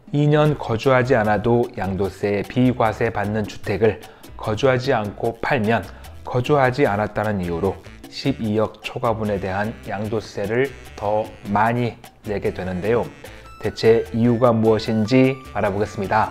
2년 거주하지 않아도 양도세 비과세 받는 주택을 거주하지 않고 팔면 거주하지 않았다는 이유로 12억 초과분에 대한 양도세를 더 많이 내게 되는데요. 대체 이유가 무엇인지 알아보겠습니다.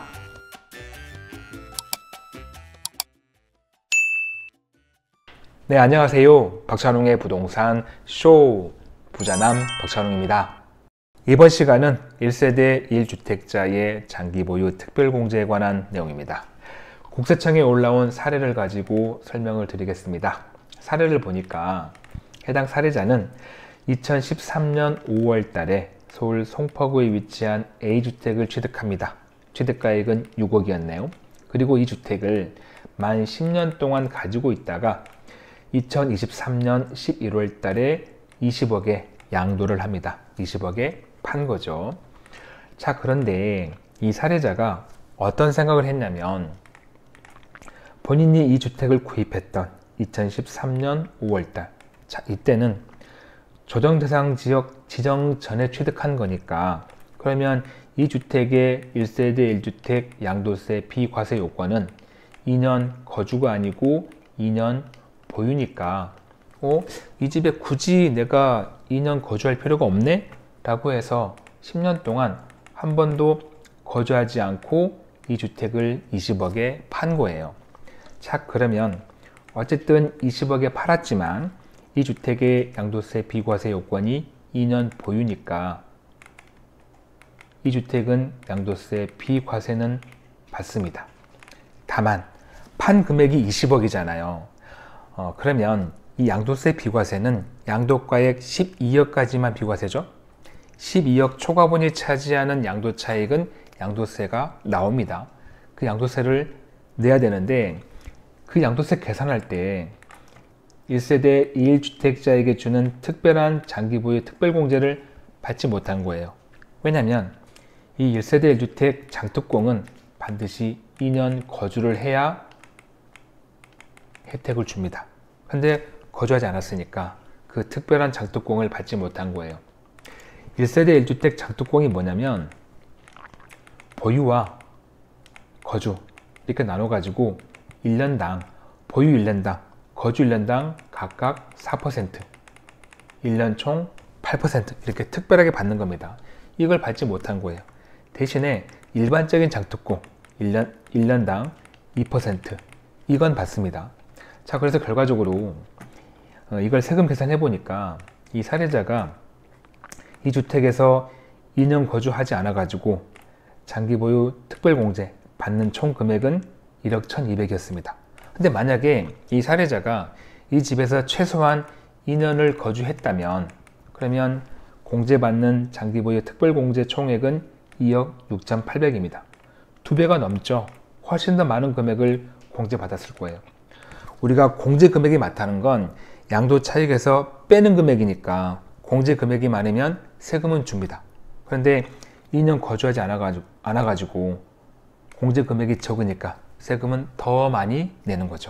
네, 안녕하세요. 박찬웅의 부동산 쇼 부자남 박찬웅입니다. 이번 시간은 1세대 1주택자의 장기 보유 특별공제에 관한 내용입니다. 국세청에 올라온 사례를 가지고 설명을 드리겠습니다. 사례를 보니까 해당 사례자는 2013년 5월 달에 서울 송파구에 위치한 A주택을 취득합니다. 취득가액은 6억이었네요. 그리고 이 주택을 만 10년 동안 가지고 있다가 2023년 11월 달에 20억에 양도를 합니다. 20억에 판 거죠. 자, 그런데 이 사례자가 어떤 생각을 했냐면 본인이 이 주택을 구입했던 2013년 5월달, 자, 이때는 조정대상 지역 지정 전에 취득한 거니까 그러면 이 주택의 1세대 1주택 양도세 비과세 요건은 2년 거주가 아니고 2년 보유니까 이 집에 굳이 내가 2년 거주할 필요가 없네? 라고 해서 10년 동안 한 번도 거주하지 않고 이 주택을 20억에 판 거예요. 자, 그러면 어쨌든 20억에 팔았지만 이 주택의 양도세 비과세 요건이 2년 보유니까 이 주택은 양도세 비과세는 받습니다. 다만 판 금액이 20억이잖아요. 그러면 이 양도세 비과세는 양도가액 12억까지만 비과세죠. 12억 초과분이 차지하는 양도 차익은 양도세가 나옵니다. 그 양도세를 내야 되는데 그 양도세 계산할 때 1세대 1주택자에게 주는 특별한 장기 보유 특별공제를 받지 못한 거예요. 왜냐하면 이 1세대 1주택 장특공은 반드시 2년 거주를 해야 혜택을 줍니다. 근데 거주하지 않았으니까 그 특별한 장특공을 받지 못한 거예요. 1세대 1주택 장특공이 뭐냐면 보유와 거주 이렇게 나눠 가지고 1년당 보유 1년당 거주 1년당 각각 4% 1년 총 8% 이렇게 특별하게 받는 겁니다. 이걸 받지 못한 거예요. 대신에 일반적인 장특공 1년당 2% 이건 받습니다. 자, 그래서 결과적으로 이걸 세금 계산해 보니까 이 사례자가 이 주택에서 2년 거주하지 않아 가지고 장기 보유 특별공제 받는 총 금액은 1억 1200이었습니다. 근데 만약에 이 사례자가 이 집에서 최소한 2년을 거주했다면 그러면 공제받는 장기 보유 특별공제 총액은 2억 6800입니다. 2배가 넘죠. 훨씬 더 많은 금액을 공제받았을 거예요. 우리가 공제 금액이 많다는 건 양도 차익에서 빼는 금액이니까 공제 금액이 많으면 세금은 줍니다. 그런데 2년 거주하지 않아가지고 공제 금액이 적으니까 세금은 더 많이 내는 거죠.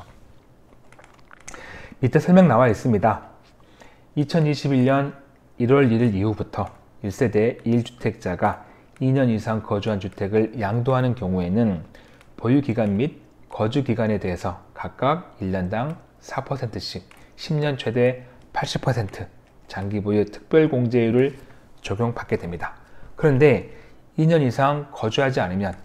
밑에 설명 나와 있습니다. 2021년 1월 1일 이후부터 1세대 1주택자가 2년 이상 거주한 주택을 양도하는 경우에는 보유기간 및 거주기간에 대해서 각각 1년당 4%씩 10년 최대 80% 장기 보유 특별공제율을 적용받게 됩니다. 그런데 2년 이상 거주하지 않으면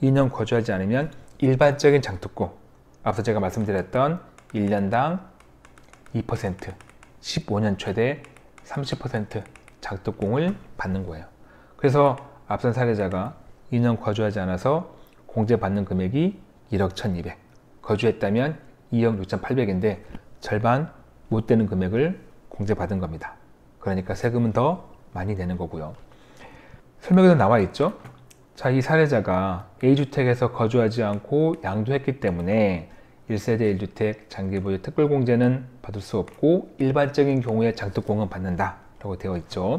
일반적인 장특공, 앞서 제가 말씀드렸던 1년당 2%, 15년 최대 30% 장특공을 받는 거예요. 그래서 앞선 사례자가 2년 거주하지 않아서 공제받는 금액이 1억 1200, 거주했다면 2억 6800인데 절반 못 되는 금액을 공제받은 겁니다. 그러니까 세금은 더 많이 내는 거고요. 설명에도 나와 있죠. 자, 이 사례자가 A주택에서 거주하지 않고 양도했기 때문에 1세대 1주택 장기 보유 특별공제는 받을 수 없고 일반적인 경우에 장특공은 받는다 라고 되어 있죠.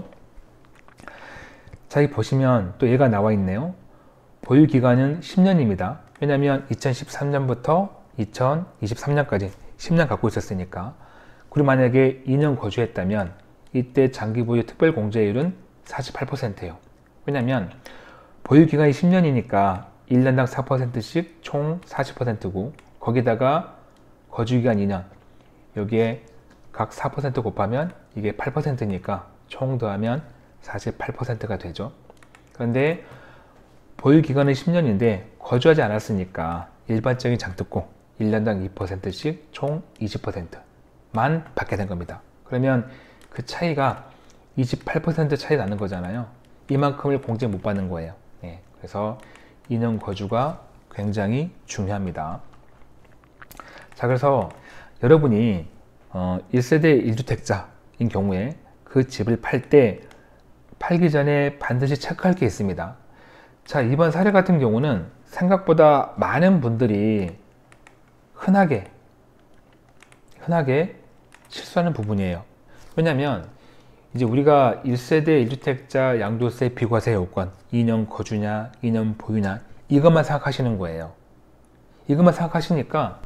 자, 여기 보시면 또 얘가 나와 있네요. 보유 기간은 10년입니다. 왜냐하면 2013년부터 2023년까지 10년 갖고 있었으니까. 그리고 만약에 2년 거주했다면 이때 장기 보유 특별 공제율은 48%예요. 왜냐하면 보유기간이 10년이니까 1년당 4%씩 총 40%고, 거기다가 거주기간 2년, 여기에 각 4% 곱하면 이게 8%니까 총 더하면 48%가 되죠. 그런데 보유기간은 10년인데 거주하지 않았으니까 일반적인 장특공 1년당 2%씩 총 20%만 받게 된 겁니다. 그러면 그 차이가 28% 차이 나는 거잖아요. 이만큼을 공제 못 받는 거예요. 네, 그래서 2년 거주가 굉장히 중요합니다. 자, 그래서 여러분이 1세대 1주택자인 경우에 그 집을 팔기 전에 반드시 체크할 게 있습니다. 자, 이번 사례 같은 경우는 생각보다 많은 분들이 흔하게 실수하는 부분이에요. 왜냐면 이제 우리가 1세대 1주택자 양도세 비과세 요건 2년 거주냐 2년 보유냐 이것만 생각하시는 거예요. 이것만 생각하시니까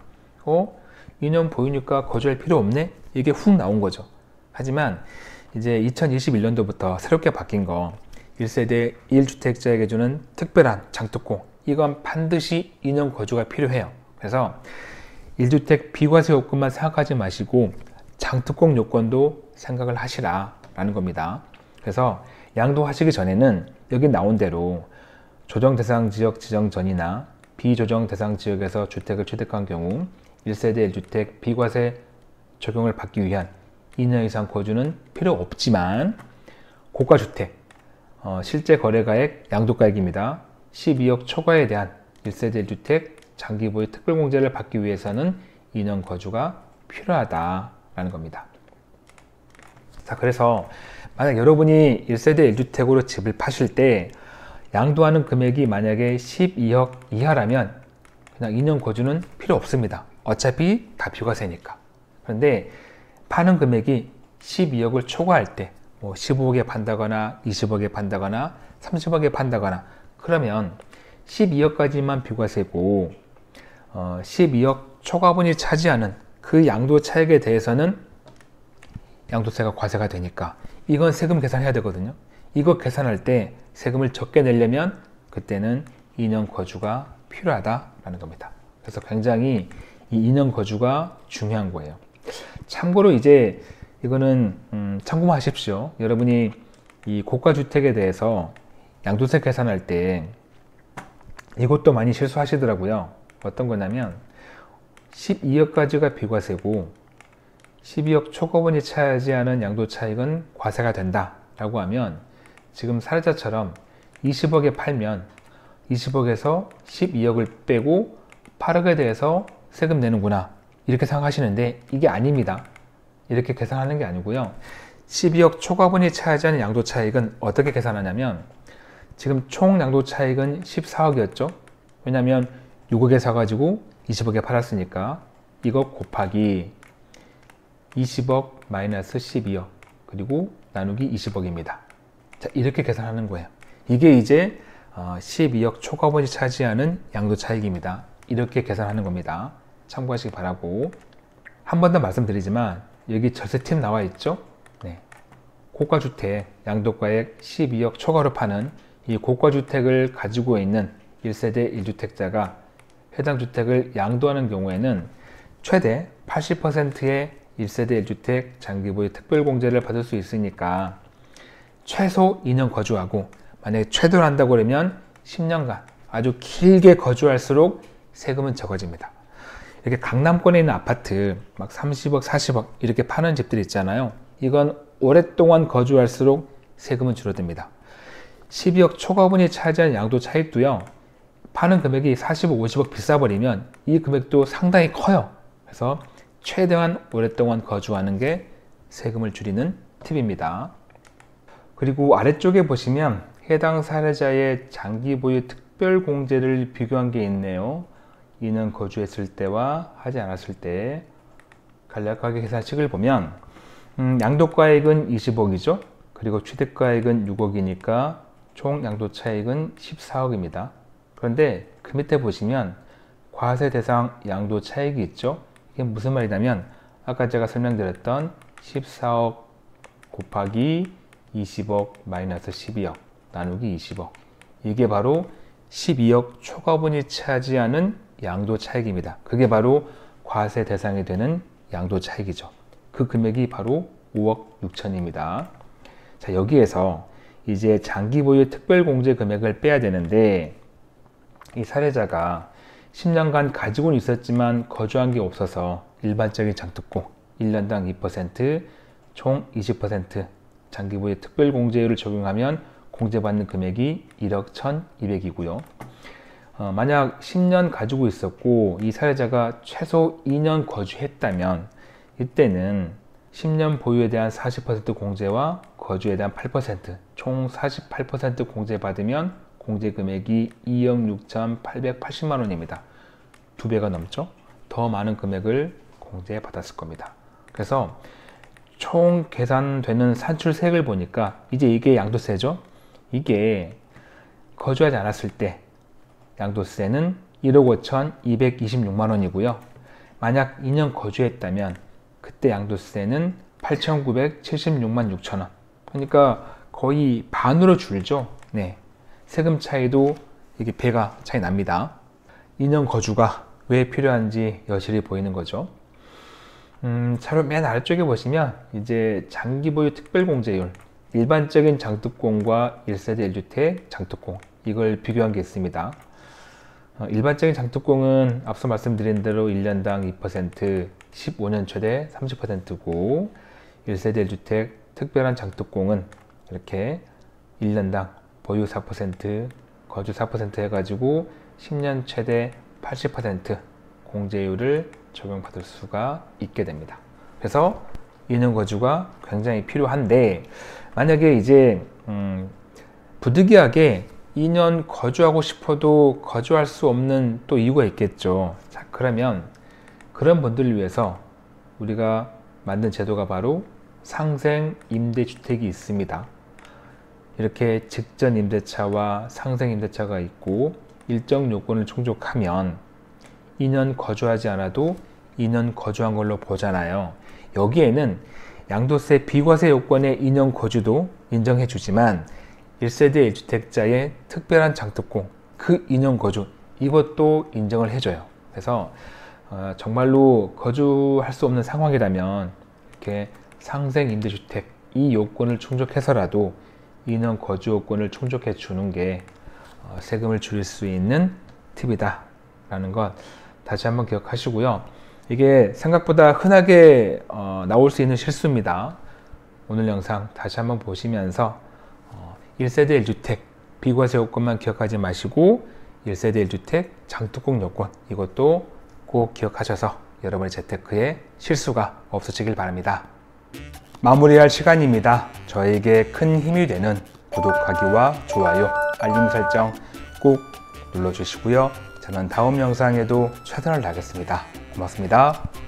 2년 보유니까 거주할 필요 없네? 이게 훅 나온 거죠. 하지만 이제 2021년도부터 새롭게 바뀐 거 1세대 1주택자에게 주는 특별한 장특공, 이건 반드시 2년 거주가 필요해요. 그래서 1주택 비과세 요건만 생각하지 마시고 장특공 요건도 생각을 하시라 라는 겁니다. 그래서 양도하시기 전에는 여기 나온 대로 조정 대상 지역 지정 전이나 비조정 대상 지역에서 주택을 취득한 경우 1세대 1주택 비과세 적용을 받기 위한 2년 이상 거주는 필요 없지만 고가주택 실제 거래가액 양도가액입니다. 12억 초과에 대한 1세대 1주택 장기보유 특별공제를 받기 위해서는 2년 거주가 필요하다라는 겁니다. 자, 그래서 만약 여러분이 1세대 1주택으로 집을 파실 때 양도하는 금액이 만약에 12억 이하라면 그냥 2년 거주는 필요 없습니다. 어차피 다 비과세니까. 그런데 파는 금액이 12억을 초과할 때 뭐 15억에 판다거나 20억에 판다거나 30억에 판다거나 그러면 12억까지만 비과세고 12억 초과분이 차지하는 그 양도 차액에 대해서는 양도세가 과세가 되니까 이건 세금 계산해야 되거든요. 이거 계산할 때 세금을 적게 내려면 그때는 2년 거주가 필요하다라는 겁니다. 그래서 굉장히 이 2년 거주가 중요한 거예요. 참고로 이제 이거는 참고만 하십시오. 여러분이 이 고가주택에 대해서 양도세 계산할 때 이것도 많이 실수하시더라고요. 어떤 거냐면 12억까지가 비과세고 12억 초과분이 차지하는 양도 차익은 과세가 된다 라고 하면 지금 사례자처럼 20억에 팔면 20억에서 12억을 빼고 8억에 대해서 세금 내는구나 이렇게 생각하시는데 이게 아닙니다. 이렇게 계산하는 게 아니고요. 12억 초과분이 차지하는 양도 차익은 어떻게 계산하냐면 지금 총 양도 차익은 14억이었죠. 왜냐하면 6억에 사가지고 20억에 팔았으니까 이거 곱하기 20억 마이너스 12억 그리고 나누기 20억입니다. 자, 이렇게 계산하는 거예요. 이게 이제 12억 초과분이 차지하는 양도 차익입니다. 이렇게 계산하는 겁니다. 참고하시기 바라고. 한 번 더 말씀드리지만 여기 절세 팁 나와 있죠. 네. 고가주택 양도가액 12억 초과로 파는 이 고가주택을 가지고 있는 1세대 1주택자가 해당 주택을 양도하는 경우에는 최대 80%의 1세대 1주택 장기보유 특별공제를 받을 수 있으니까 최소 2년 거주하고 만약에 최대로 한다고 그러면 10년간 아주 길게 거주할수록 세금은 적어집니다. 이렇게 강남권에 있는 아파트 막 30억, 40억 이렇게 파는 집들 있잖아요. 이건 오랫동안 거주할수록 세금은 줄어듭니다. 12억 초과분이 차지하는 양도 차익도요. 파는 금액이 40억, 50억 비싸버리면 이 금액도 상당히 커요. 그래서 최대한 오랫동안 거주하는 게 세금을 줄이는 팁입니다. 그리고 아래쪽에 보시면 해당 사례자의 장기 보유 특별 공제를 비교한 게 있네요. 2년 거주했을 때와 하지 않았을 때 간략하게 계산식을 보면 양도가액은 20억이죠. 그리고 취득가액은 6억이니까 총 양도차익은 14억입니다. 그런데 그 밑에 보시면 과세 대상 양도차익이 있죠. 이게 무슨 말이냐면 아까 제가 설명드렸던 14억 곱하기 20억 마이너스 12억 나누기 20억 이게 바로 12억 초과분이 차지하는 양도 차익입니다. 그게 바로 과세 대상이 되는 양도 차익이죠. 그 금액이 바로 5억 6천입니다. 자, 여기에서 이제 장기 보유 특별공제 금액을 빼야 되는데, 이 사례자가 10년간 가지고는 있었지만 거주한 게 없어서 일반적인 장특공 1년당 2%, 총 20% 장기 보유 특별공제율을 적용하면 공제받는 금액이 1억 1,200이고요. 만약 10년 가지고 있었고 이 사례자가 최소 2년 거주했다면 이때는 10년 보유에 대한 40% 공제와 거주에 대한 8%, 총 48% 공제받으면 공제 금액이 2억 6,880만 원입니다. 2배가 넘죠? 더 많은 금액을 공제받았을 겁니다. 그래서 총 계산되는 산출세액을 보니까 이제 이게 양도세죠? 이게 거주하지 않았을 때 양도세는 1억 5,226만 원이고요. 만약 2년 거주했다면 그때 양도세는 8,976만 6천 원. 그러니까 거의 반으로 줄죠. 네. 세금 차이도 이게 배가 차이 납니다. 2년 거주가 왜 필요한지 여실히 보이는 거죠. 차로 맨 아래쪽에 보시면 이제 장기 보유 특별공제율, 일반적인 장특공과 1세대 1주택 장특공, 이걸 비교한 게 있습니다. 일반적인 장특공은 앞서 말씀드린 대로 1년당 2%, 15년 최대 30%고 1세대 1주택 특별한 장특공은 이렇게 1년당 보유 4%, 거주 4% 해가지고 10년 최대 80% 공제율을 적용받을 수가 있게 됩니다. 그래서 2년 거주가 굉장히 필요한데, 만약에 이제 부득이하게 2년 거주하고 싶어도 거주할 수 없는 또 이유가 있겠죠. 자, 그러면 그런 분들을 위해서 우리가 만든 제도가 바로 상생 임대주택이 있습니다. 이렇게 직전 임대차와 상생 임대차가 있고 일정 요건을 충족하면 2년 거주하지 않아도 2년 거주한 걸로 보잖아요. 여기에는 양도세 비과세 요건의 2년 거주도 인정해 주지만 1세대 1주택자의 특별한 장특공, 그 2년 거주, 이것도 인정을 해줘요. 그래서 정말로 거주할 수 없는 상황이라면 이렇게 상생 임대주택 이 요건을 충족해서라도 2년 거주 요건을 충족해 주는 게 세금을 줄일 수 있는 팁이다 라는 것 다시 한번 기억하시고요. 이게 생각보다 흔하게 나올 수 있는 실수입니다. 오늘 영상 다시 한번 보시면서 1세대 1주택 비과세 요건만 기억하지 마시고 1세대 1주택 장특공 요건, 이것도 꼭 기억하셔서 여러분의 재테크에 실수가 없으시길 바랍니다. 마무리할 시간입니다. 저에게 큰 힘이 되는 구독하기와 좋아요, 알림 설정 꼭 눌러주시고요. 저는 다음 영상에도 최선을 다하겠습니다. 고맙습니다.